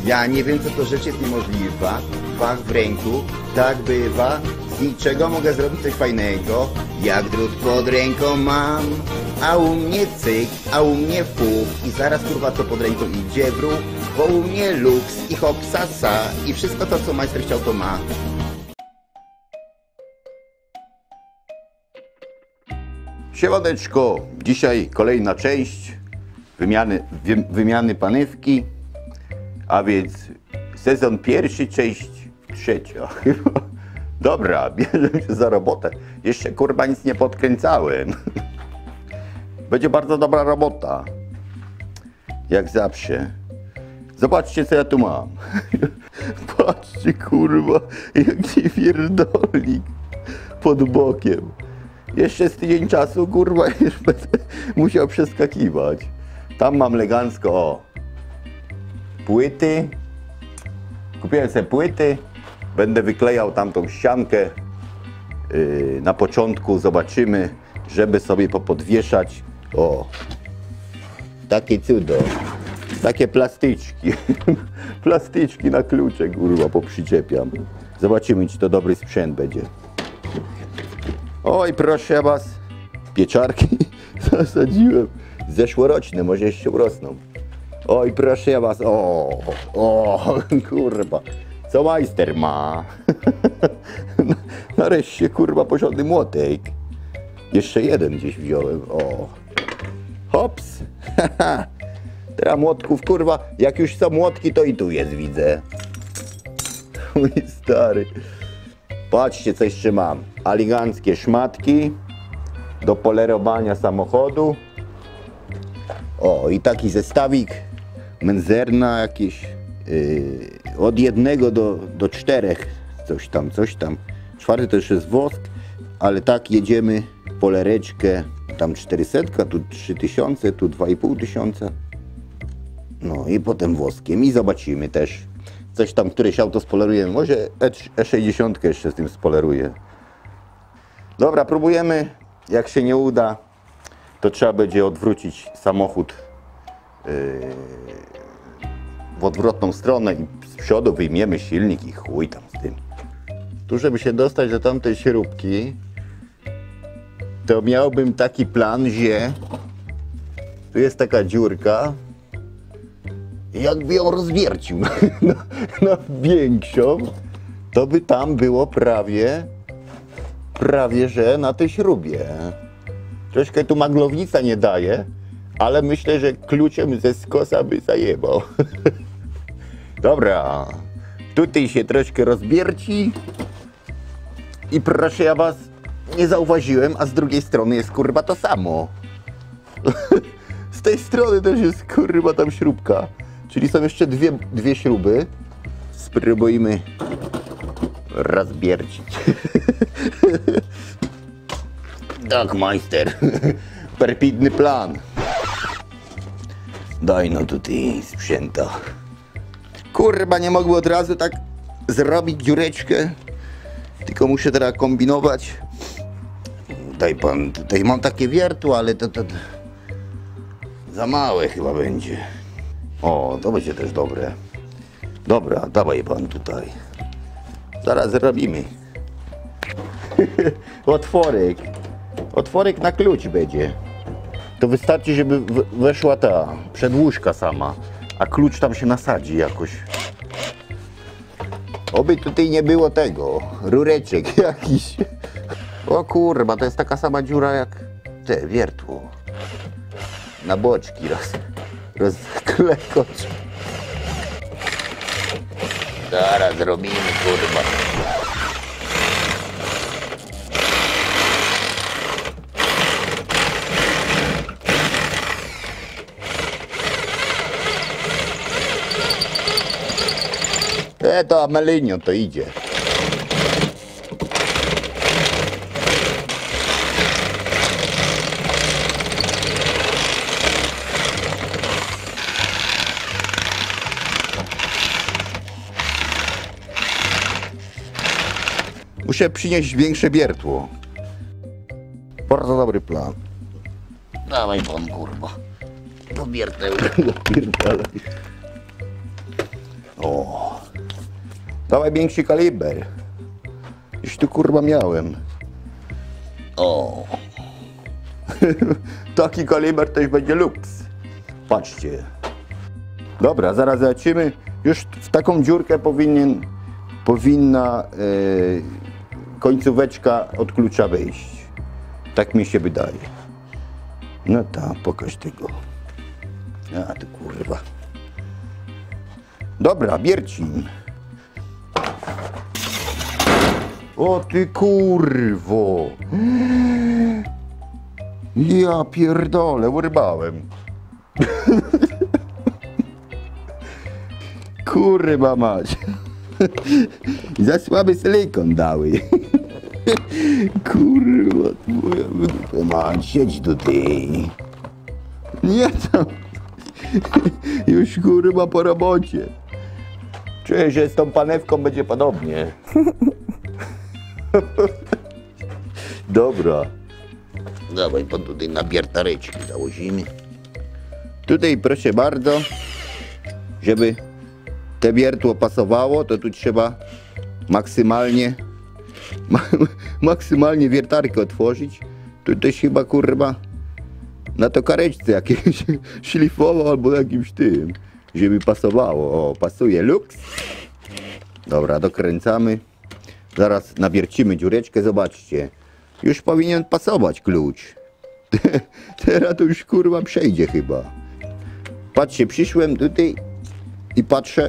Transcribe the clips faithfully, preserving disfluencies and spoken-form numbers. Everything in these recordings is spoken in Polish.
Ja nie wiem, co to rzecz jest niemożliwa. Fach w ręku, tak bywa. Z niczego mogę zrobić coś fajnego. Jak drut pod ręką mam. A u mnie cyk, a u mnie fuch. I zaraz kurwa co pod ręką idzie w ruch. Bo u mnie luks i hop sasa. I wszystko to, co majster chciał, to ma. Siemaneczko, dzisiaj kolejna część wymiany, wy, wymiany panewki, a więc sezon pierwszy, część trzecia. Dobra, bierzemy się za robotę. Jeszcze kurwa nic nie podkręcałem. Będzie bardzo dobra robota. Jak zawsze. Zobaczcie, co ja tu mam. Patrzcie kurwa, jaki pierdolnik pod bokiem. Jeszcze z tydzień czasu, kurwa, już będę musiał przeskakiwać. Tam mam elegancko, o, płyty. Kupiłem sobie płyty. Będę wyklejał tamtą ściankę. Yy, na początku zobaczymy, żeby sobie popodwieszać. O, takie cudo. Takie plastyczki. Plastyczki na klucze, kurwa, poprzyczepiam. Zobaczymy, czy to dobry sprzęt będzie. Oj, proszę was, pieczarki zasadziłem, zeszłoroczne, może jeszcze urosną. Oj, proszę was, o, o, kurwa, co majster ma? Nareszcie, kurwa, porządny młotek. Jeszcze jeden gdzieś wziąłem, o. Hops, teraz młotków, kurwa, jak już są młotki, to i tu jest, widzę. Mój stary. Patrzcie, co jeszcze mam. Eleganckie szmatki do polerowania samochodu. O, i taki zestawik Menzerna jakieś yy, od jednego do, do czterech. Coś tam, coś tam. Czwarty to jeszcze jest wosk, ale tak jedziemy polereczkę. Tam czterysta, tu trzy tysiące, tu dwa i pół tysiąca. No i potem woskiem i zobaczymy też. Coś tam, któreś auto spolerujemy. Może E sześćdziesiąt jeszcze z tym spoleruję. Dobra, próbujemy. Jak się nie uda, to trzeba będzie odwrócić samochód yy, w odwrotną stronę i z przodu wyjmiemy silnik i chuj tam z tym. Tu, żeby się dostać do tamtej śrubki, to miałbym taki plan, że tu jest taka dziurka. Jakby ją rozwiercił na, na, na większą, to by tam było prawie, prawie że na tej śrubie. Troszkę tu maglownica nie daje, ale myślę, że kluczem ze skosa by zajebał. Dobra, tutaj się troszkę rozbierci i proszę ja was, nie zauważyłem, a z drugiej strony jest kurwa to samo. Z tej strony też jest kurwa tam śrubka. Czyli są jeszcze dwie, dwie śruby. Spróbujmy rozbiercić. Tak, majster. Perfidny plan. Daj no tutaj sprzęta. Kurwa, nie mogły od razu tak zrobić dziureczkę. Tylko muszę teraz kombinować. Daj pan, tutaj mam takie wiertło, ale to, to, to za małe chyba będzie. O, to będzie też dobre. Dobra, dawaj pan tutaj. Zaraz zrobimy. Otworek. Otworek na klucz będzie. To wystarczy, żeby weszła ta przedłużka sama. A klucz tam się nasadzi jakoś. Oby tutaj nie było tego. Rureczek jakiś. O kurwa, to jest taka sama dziura jak te wiertło. Na boczki roz... rozklekocz. Zaraz robimy, kurwa. E, to Amelinio to idzie. Muszę przynieść większe wiertło. Bardzo dobry plan. Dawaj pan, kurwa. Do wierteł. O. Dawaj większy kaliber. Już tu kurwa miałem. O. Taki kaliber też będzie luks. Patrzcie. Dobra, zaraz zobaczymy. Już w taką dziurkę powinien, powinna yy, końcóweczka od klucza wejść. Tak mi się wydaje. No tak, pokaż tego. A ty kurwa. Dobra, Biercin. O ty kurwo. Ja pierdolę, urybałem. Kurwa mać. Za słaby silikon dały. Kurwa, twoja dupę mać, siedź tutaj. Nie tam. Już kurwa po robocie. Czuję, że z tą panewką będzie podobnie. Dobra. Dawaj pan tutaj na wiertareczki założymy. Tutaj proszę bardzo, żeby te wiertło pasowało, to tu trzeba maksymalnie ma, maksymalnie wiertarkę otworzyć. Tu też chyba kurwa na to kareczce jakieś szlifował albo jakimś tym, żeby pasowało. O, pasuje, luks. Dobra, dokręcamy. Zaraz nawiercimy dziureczkę, zobaczcie. Już powinien pasować klucz. Teraz to już kurwa przejdzie chyba. Patrzcie, przyszłem tutaj i patrzę.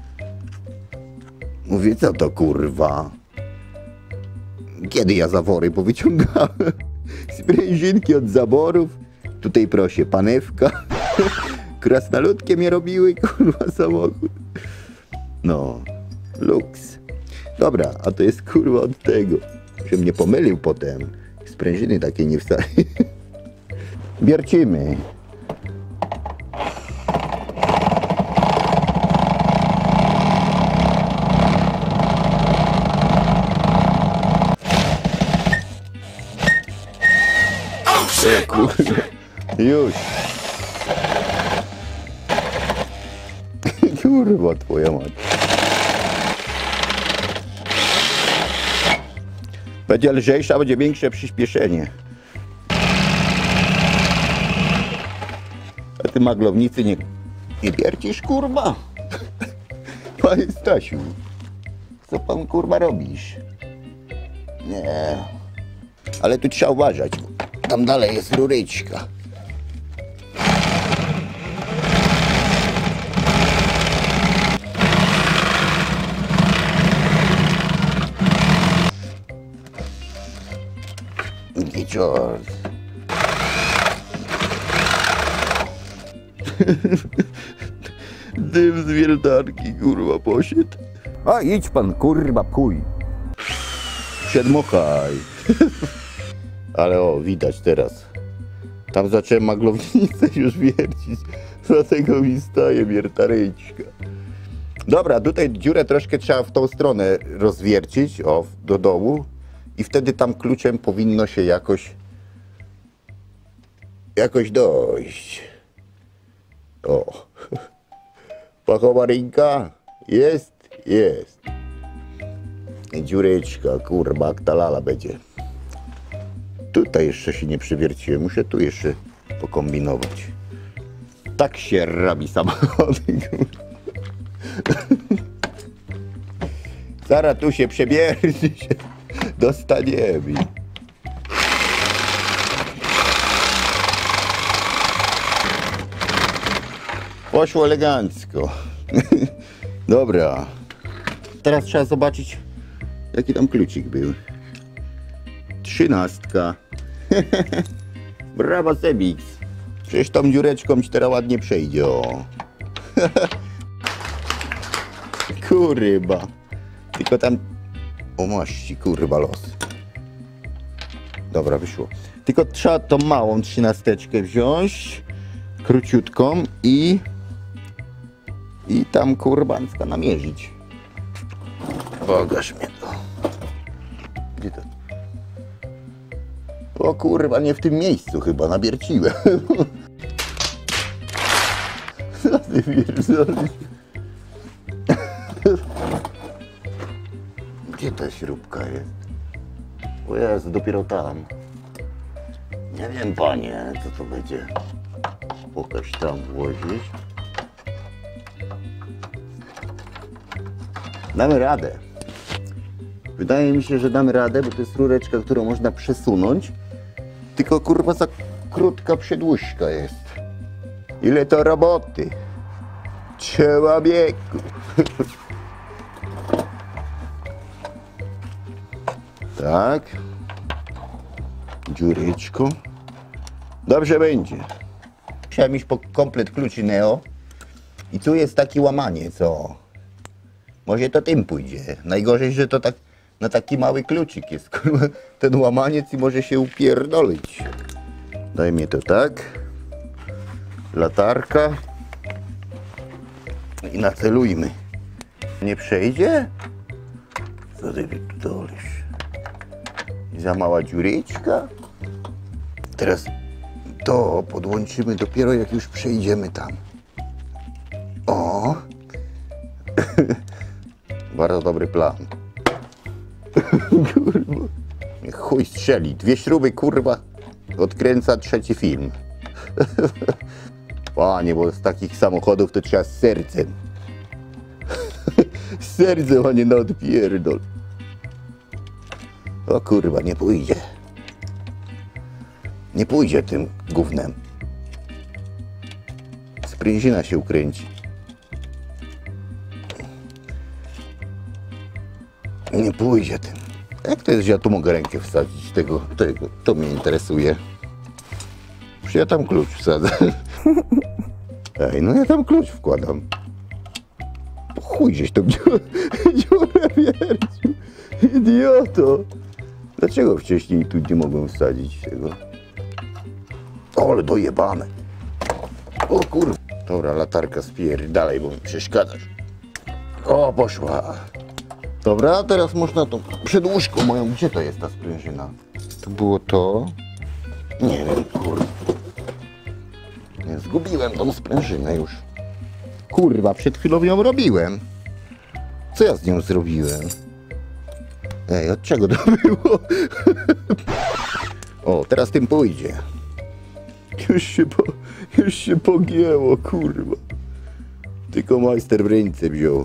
Mówię, co to kurwa? Kiedy ja zawory powyciągałem? Sprężynki od zaworów. Tutaj proszę, panewka. Krasnoludkie mnie robiły, kurwa, samochód. No, luks. Dobra, a to jest kurwa od tego. Że mnie pomylił potem. Sprężyny takie nie wstali. Wiercimy. E, kurwa. Już. Kurwa twoja mać. Będzie lżejsza, będzie większe przyspieszenie. A ty maglownicy nie, nie wiercisz, kurwa? Panie Stasiu, co pan kurwa robisz? Nie. Ale tu trzeba uważać. Tam dalej jest ruryczka. Giczor. Dym z wiertarki, kurwa, poszedł. A idź pan, kurwa, pój. Przedmuchaj. Ale o, widać teraz. Tam zacząłem maglownicę już wiercić. Dlatego mi staje wiertareczka. Dobra, tutaj dziurę troszkę trzeba w tą stronę rozwiercić, o, do dołu. I wtedy tam kluczem powinno się jakoś jakoś dojść. O. Pachowa ręka? Jest? Jest. I dziureczka, kurwa, jak ta lala będzie. Tutaj jeszcze się nie przywierciłem, muszę tu jeszcze pokombinować. Tak się robi samochody. Zaraz tu się przebierzi, się dostaniemy. Poszło elegancko. Dobra. Teraz trzeba zobaczyć, jaki tam klucik był. Trzynastka. Brawo, Sebix. Przecież tą dziureczką ci teraz ładnie przejdzie. O. Kurwa. Tylko tam... O mości, kurwa, los. Dobra, wyszło. Tylko trzeba tą małą trzynasteczkę wziąć. Króciutką i... I tam, kurbańska, namierzyć. Pokaż mnie to. Gdzie to? O kurwa, nie w tym miejscu chyba, nabierciłem. Co ty pierdolisz? Gdzie ta śrubka jest? O Jezu, dopiero tam. Nie wiem, panie, co to będzie. Pokaż tam włożyć. Damy radę. Wydaje mi się, że damy radę, bo to jest rureczka, którą można przesunąć. Tylko kurwa za krótka przedłużka jest. Ile to roboty. Trzeba biegu. Tak. Dziureczką. Dobrze będzie. Musiałem iść po komplet kluczy Neo. I tu jest taki łamaniec, o. Może to tym pójdzie. Najgorzej, że to tak na taki mały kluczyk jest. Ten łamaniec i może się upierdolić. Dajmy to tak. Latarka. I nacelujmy. Nie przejdzie? Co ty wytolisz? Za mała dziureczka? Teraz to podłączymy dopiero jak już przejdziemy tam. O! Bardzo dobry plan. Kurwa. Niech chuj strzeli. Dwie śruby, kurwa, odkręca trzeci film. Panie, bo z takich samochodów to trzeba z sercem. Z sercem, a nie na odpierdol. O kurwa, nie pójdzie. Nie pójdzie tym gównem. Sprężyna się ukręci. Nie pójdzie tym. Jak to jest, że ja tu mogę rękę wsadzić tego, tego? To mnie interesuje. Przecież ja tam klucz wsadzę. Ej, no ja tam klucz wkładam. Po chuj żeś tą dziurę, dziurę wiercił. Idioto. Dlaczego wcześniej tu nie mogłem wsadzić tego? O, ale dojebane. O kurwa. Dobra, latarka spierdalaj, bo mi przeszkadzasz. O, poszła. Dobra, teraz można tą przedłużką moją. Gdzie to jest ta sprężyna? To było to? Nie wiem, kurwa. Nie, zgubiłem tą sprężynę już. Kurwa, przed chwilą ją robiłem. Co ja z nią zrobiłem? Ej, od czego to było? O, teraz tym pójdzie. Już się, po, już się pogięło, kurwa. Tylko majster w ręce wziął.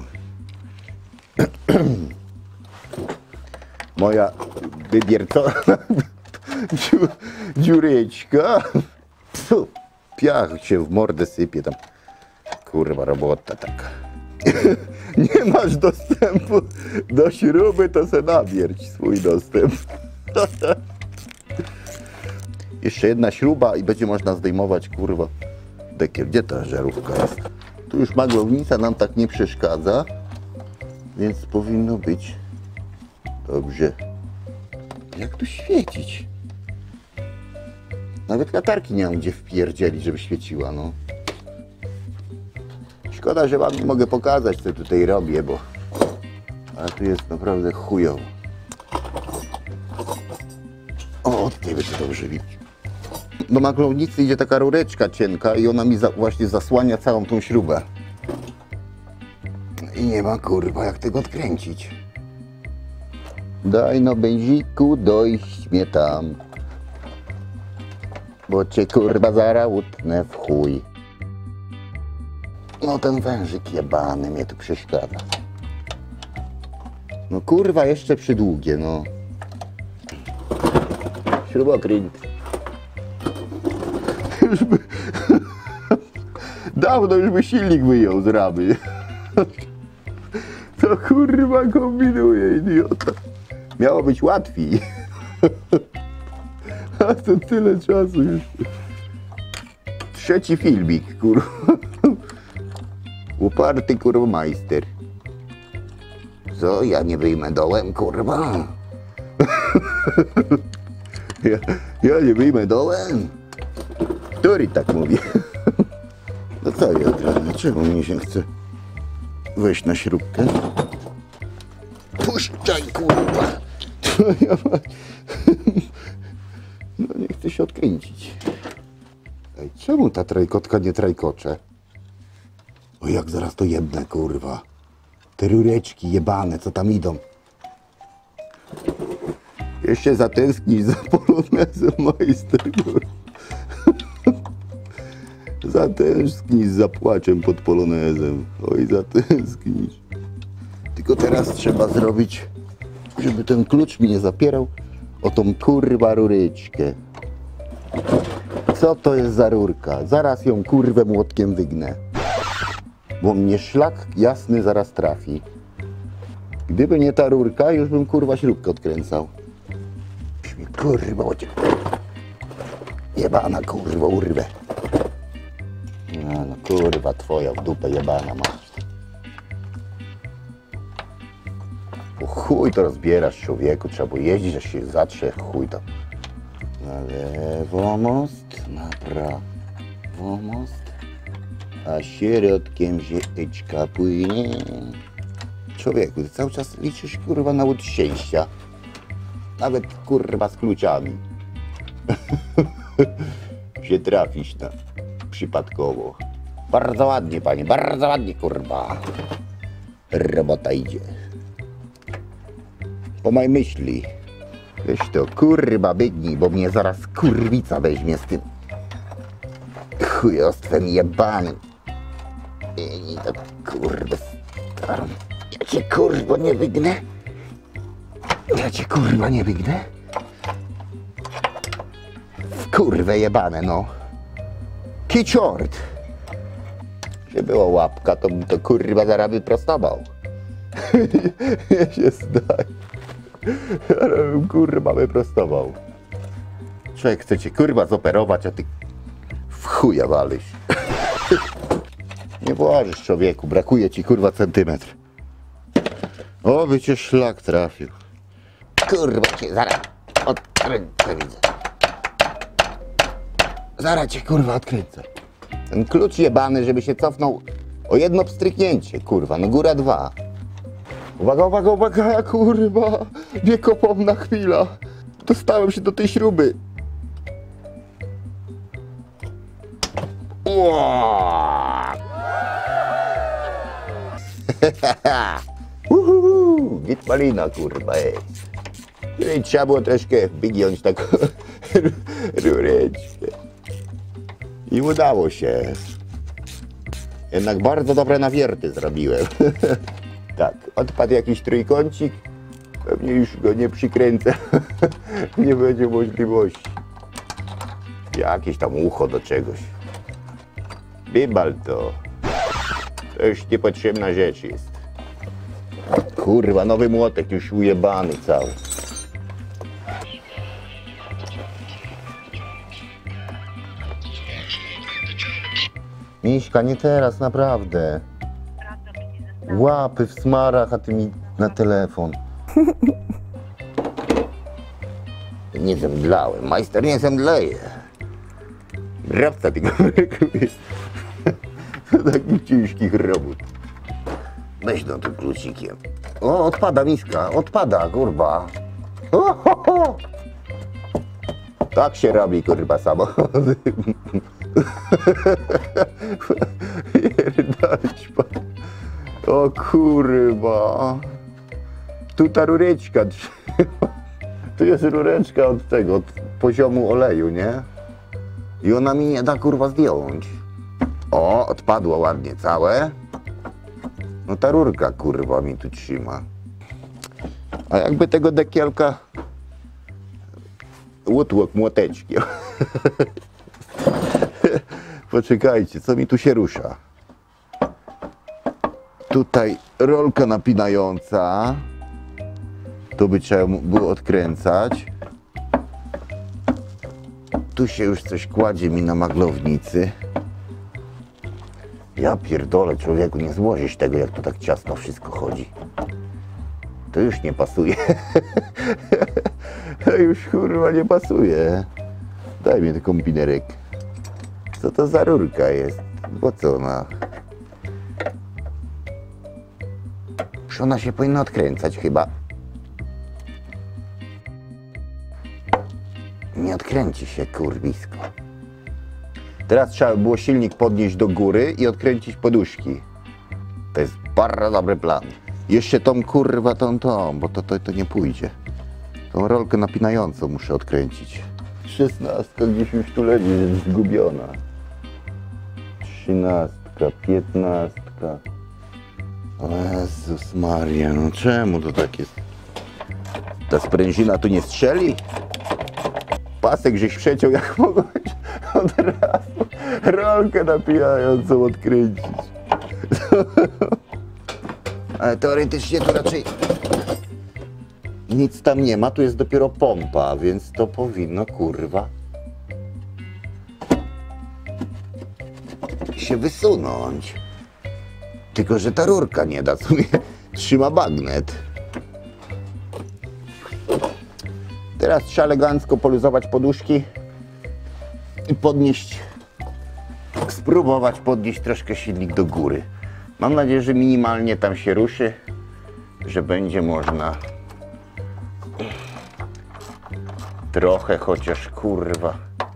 Moja wybiercona dziu, dziureczka. Pfu, piach się w mordę sypie tam. Kurwa, robota taka. Nie masz dostępu do śruby, to se nabierć swój dostęp. Jeszcze jedna śruba i będzie można zdejmować, kurwa, dekiel. Gdzie ta żarówka jest? Tu już maglownica nam tak nie przeszkadza, więc powinno być dobrze. Jak tu świecić? Nawet latarki nie mam gdzie wpierdzielić, żeby świeciła, no. Szkoda, że wam nie mogę pokazać, co tutaj robię, bo... Ale tu jest naprawdę chujowo. O, tutaj będzie dobrze widać. Do maglownicy idzie taka rureczka cienka i ona mi za, właśnie zasłania całą tą śrubę. I nie ma, kurwa, jak tego odkręcić. Daj no, benziku, dojść mnie tam. Bo cię, kurwa, zaraz utnę w chuj. No ten wężyk jebany mnie tu przeszkadza. No kurwa, jeszcze przydługie, no. Śrubokręt. Już by... Dawno już by silnik wyjął z ramy. To kurwa kombinuje, idiota. Miało być łatwiej. A to tyle czasu już. Trzeci filmik, kurwa. Uparty, kurwa, majster. Co, ja nie wyjmę dołem, kurwa? Ja, ja nie wyjmę dołem? Który tak mówi? No co ja gramy? Czemu mnie się chce wejść na śrubkę? Puszczaj, kurwa! No nie chcę się odkręcić. Ej, czemu ta trajkotka nie trajkocze? O jak zaraz to jebnę, kurwa. Te rureczki jebane, co tam idą. Jeszcze zatęsknisz za polonezem, majster. Zatęsknisz za płaczem pod polonezem. Oj, zatęsknisz. Tylko teraz trzeba zrobić, żeby ten klucz mi nie zapierał, o tą kurwa ruryczkę. Co to jest za rurka? Zaraz ją kurwę młotkiem wygnę. Bo mnie szlak jasny zaraz trafi. Gdyby nie ta rurka, już bym kurwa śrubkę odkręcał. Już mi kurwa ociek. Jebana kurwa urwę. No, no kurwa twoja w dupę jebana masz. Po chuj to rozbierasz, człowieku, trzeba było jeździć, aż się zatrze, chuj tam. Na lewo most, na prawo most, a środkiem rzeczka płynie. Człowieku, ty cały czas liczysz kurwa na łód szczęścia. Nawet kurwa z kluczami. się trafisz na przypadkowo. Bardzo ładnie, panie, bardzo ładnie, kurwa. Robota idzie. Po mojej myśli. Weź to, kurwa, biegnij, bo mnie zaraz kurwica weźmie z tym chujostwem jebanym. I to kurwa starą. Ja cię kurwa nie wygnę. Ja cię kurwa nie wygnę. W kurwę jebane, no. Kiciord. Gdzie była łapka, to bym to kurwa zaraz wyprostował. Ja się zdaję. Ja bym kurwa wyprostował. Człowiek chce cię kurwa zoperować, a ty w chuja walisz. Nie włożysz, człowieku, brakuje ci kurwa centymetr. O, by cię szlak trafił. Kurwa cię zaraz odkręcę, widzę. Zaraz cię kurwa odkręcę. Ten klucz jebany, żeby się cofnął o jedno pstryknięcie, kurwa, no góra dwa. Uwaga, uwaga, uwaga, kurwa, wiekopomna chwila. Dostałem się do tej śruby. Uhuhu, git malina, kurwa, ej. I trzeba było troszkę wygiąć taką rureczkę. I udało się. Jednak bardzo dobre nawierty zrobiłem. Tak, odpadł jakiś trójkącik. Pewnie już go nie przykręcę. Nie będzie możliwości. Jakieś tam ucho do czegoś. Bibal to. To już niepotrzebna rzecz jest. Kurwa, nowy młotek już ujebany cały. Miśka, nie teraz, naprawdę. Łapy w smarach, a ty mi na telefon. Nie zemdlałem, majster nie zemdleje. Brawca tylko brakuje. Takich ciężkich robót. Weź no tym klucikiem. O, odpada miska, odpada, kurwa. O, ho, ho. Tak się robi, kurwa, samochody. Pierdolić pan. O kurwa. Tu ta rureczka trzyma. Tu jest rureczka od tego, od poziomu oleju, nie? I ona mi nie da kurwa zdjąć. O, odpadło ładnie całe. No ta rurka kurwa mi tu trzyma. A jakby tego dekielka łutłok młoteczkiem. Poczekajcie, co mi tu się rusza? Tutaj rolka napinająca. Tu by trzeba było odkręcać. Tu się już coś kładzie mi na maglownicy. Ja pierdolę, człowieku, nie złożysz tego, jak tu tak ciasno wszystko chodzi. To już nie pasuje. To już kurwa nie pasuje. Daj mi ten kombinerek. Co to za rurka jest? Po co ona? Już ona się powinna odkręcać chyba. Nie odkręci się, kurwisko. Teraz trzeba było silnik podnieść do góry i odkręcić poduszki. To jest bardzo dobry plan. Jeszcze tą kurwa tą tą, bo to, to, to nie pójdzie. Tą rolkę napinającą muszę odkręcić. Szesnastka gdzieś już tu leży, jest zgubiona. Trzynastka, piętnastka. O Jezus Maria, no czemu to tak jest? Ta sprężyna tu nie strzeli? Pasek żeś przeciął, jak mogłeś od razu rolkę napinającą odkręcić. Ale teoretycznie to raczej nic tam nie ma, tu jest dopiero pompa, więc to powinno, kurwa, się wysunąć. Tylko że ta rurka nie da, co mnie trzyma bagnet. Teraz trzeba elegancko poluzować poduszki i podnieść, spróbować podnieść troszkę silnik do góry. Mam nadzieję, że minimalnie tam się ruszy, że będzie można trochę chociaż, kurwa,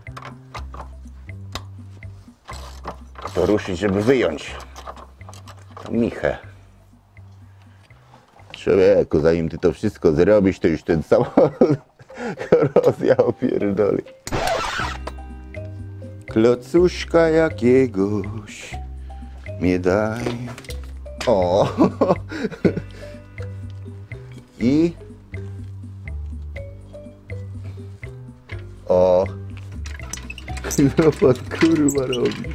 to ruszyć, żeby wyjąć tą michę. Człowieku, zanim ty to wszystko zrobisz, to już ten samochód korozja opierdoli. Klocuszka jakiegoś mnie daj. O! I... O! No pan kurwa robi.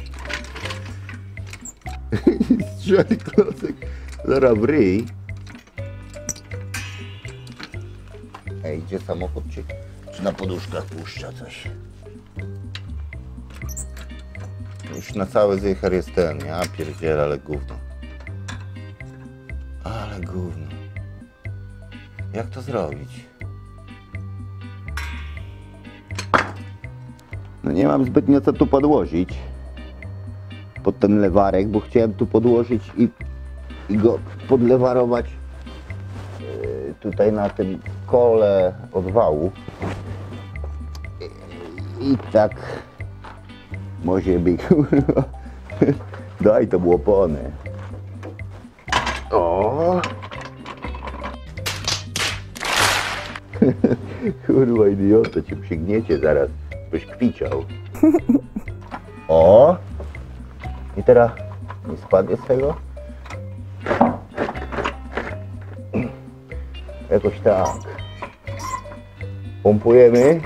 Strzeli klocek. Zaraz w ryj. Ej, gdzie samochód? Czy, czy na poduszkach puszcza coś? Już na cały zycher jest ten, ja pierdzielę, ale gówno. Ale gówno. Jak to zrobić? No nie mam zbytnio co tu podłożyć pod ten lewarek, bo chciałem tu podłożyć i, i go podlewarować yy, tutaj na tym kole od wału. I, i tak może by, kurwa, daj to łopony. O! Kurwa idioto, cię przygniecie zaraz, byś kwiczał. O! I teraz nie spadnie z tego? Jakoś tak. Pompujemy.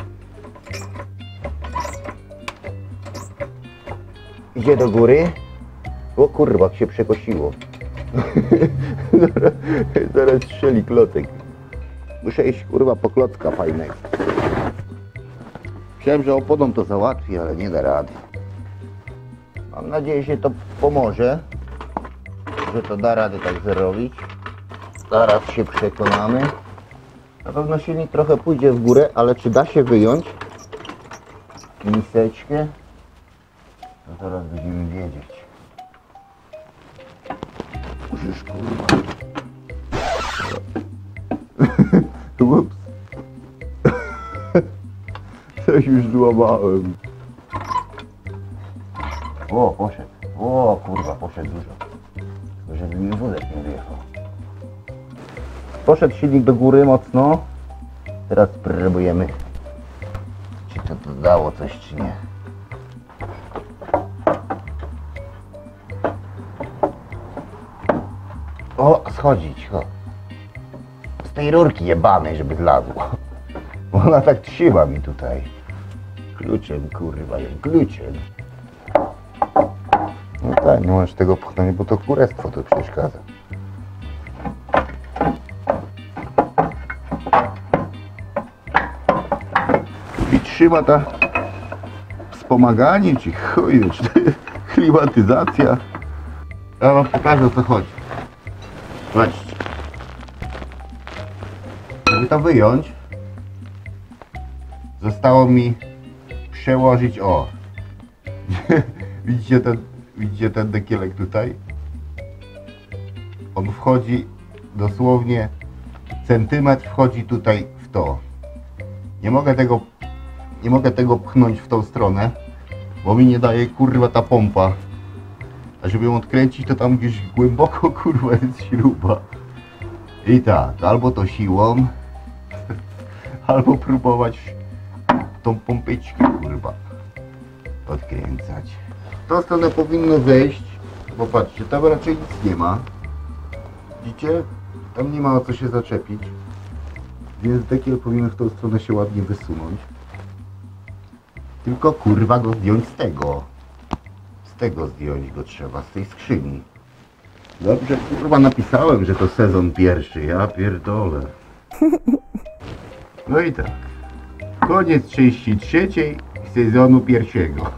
Idzie do góry. O kurwa, jak się przekosiło. zaraz, zaraz strzeli klocek. Muszę iść, kurwa, po klocka fajnego. Myślałem, że oponą to załatwi, ale nie da rady. Mam nadzieję, że to pomoże, że to da radę tak zrobić. Zaraz się przekonamy. Na pewno silnik trochę pójdzie w górę, ale czy da się wyjąć miseczkę? To zaraz będziemy wiedzieć. Musisz, kurwa. Ups. Coś już złamałem. O, poszedł. O, kurwa, poszedł dużo. Żeby mi wózek nie wyjechał. Poszedł silnik do góry mocno. Teraz spróbujemy, czy to dodało coś, czy nie. O, schodzić, o. Z tej rurki jebanej, żeby zlazło. Bo ona tak trzyma mi tutaj. Kluczem, kurwa, ją kluczem. No tak, nie możesz tego pchnąć, bo to kurestwo tu przeszkadza. I trzyma ta wspomaganie, czy chuj, czy klimatyzacja. Ja wam pokażę, o co chodzi. Zobaczcie. Żeby to wyjąć, zostało mi przełożyć, o. Widzicie ten, widzicie ten dekielek tutaj? On wchodzi dosłownie centymetr, wchodzi tutaj w to. Nie mogę tego, nie mogę tego pchnąć w tą stronę, bo mi nie daje, kurwa, ta pompa. A żeby ją odkręcić, to tam gdzieś głęboko, kurwa, jest śruba. I tak, albo to siłą, Albo próbować tą pompyczkę, kurwa, odkręcać. W tą stronę powinno wejść, bo patrzcie, tam raczej nic nie ma. Widzicie? Tam nie ma o co się zaczepić. Więc dekiel powinien w tą stronę się ładnie wysunąć. Tylko kurwa go zdjąć z tego. Z tego zdjąć go trzeba, z tej skrzyni. Dobrze, kurwa napisałem, że to sezon pierwszy, ja pierdolę. No i tak. Koniec części trzeciej sezonu pierwszego.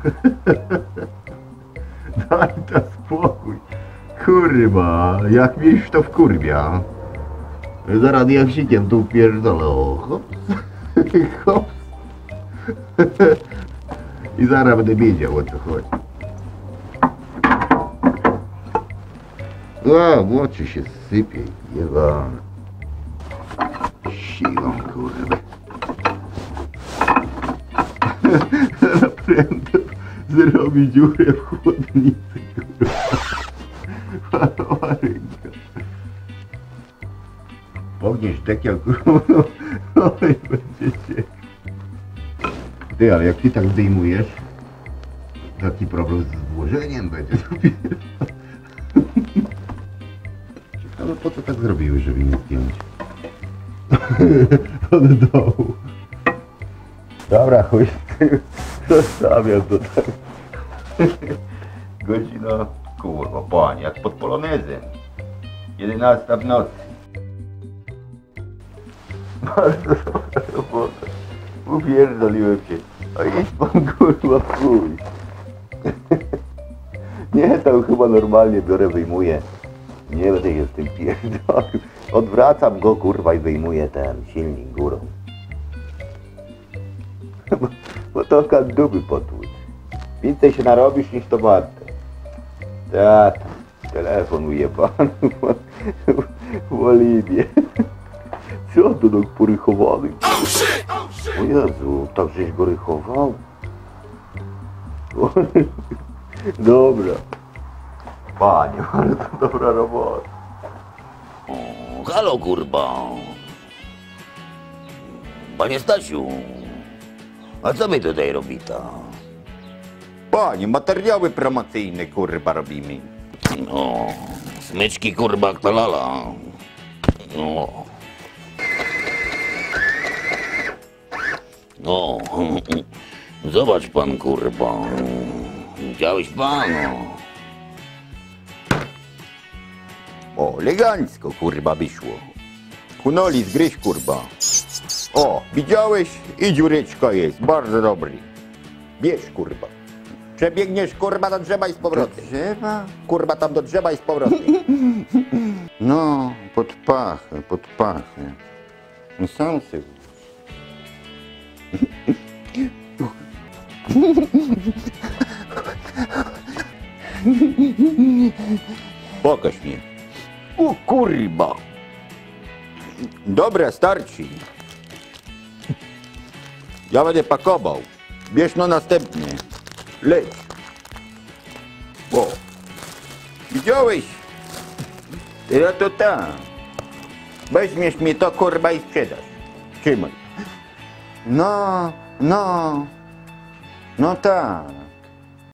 Daj to spokój. Kurwa, jak mnie już to wkurwia. Zaraz jak sikiem tu pierdolę. O, hops. Hops. I zaraz będę wiedział, o co chodzi. O, w oczy się sypie, jebane. Siłą, kurde. Naprawdę zrobi dziurę w chłodnicy, kurwa. Mała ręka. Pogniesz dekiel, kurwa, no i będziecie. Ty, ale jak ty tak zdejmujesz, taki problem z włożeniem będzie dopiero. Ciekawe, po co tak zrobiłeś, żeby nie zdjąć? Od dołu. Dobra, chuj, zostawiam to tak. Godzina, kurwa, panie, jak pod polonezem. jedenasta w nocy. Bardzo dobra robota. Upierdoliłem się. A idź pan, kurwa, w chuj. Nie, tam chyba normalnie biorę, wyjmuję. Nie będę się z tym pierdolił. Odwracam go, kurwa, i wyjmuję ten silnik górą. Bo, bo to kanduby potłuc. Więcej się narobisz niż to warte. Tak, telefon ujebany w Oliwie. Co to tak porychowany? O Jezu, tak żeś go rychował? Dobra. Panie, ale to dobra robota. O, halo, kurwa. Panie Stasiu, a co my tutaj robita? Panie, materiały promocyjne, kurwa, robimy. No, smyczki, kurwa, ktalala. No. No, zobacz pan, kurwa. Widziałeś pan, no. O, elegancko, kurwa, wyszło. Kunoli, zgryź, kurwa. O, widziałeś? I dziureczka jest, bardzo dobry. Bierz, kurwa. Przebiegniesz, kurwa, do drzewa i z powrotem. Do drzewa? Kurwa, tam do drzewa i z powrotem. No, pod pachę, pod pachę. No sam sobie. Pokaż mnie. O kurwa. Dobra, starczy. Ja będę pakował. Bierz no następny. Leć. O. Widziałeś? Ja to tam. Weźmiesz mi to, kurwa, i sprzedasz. Trzymaj. No, no. No tak.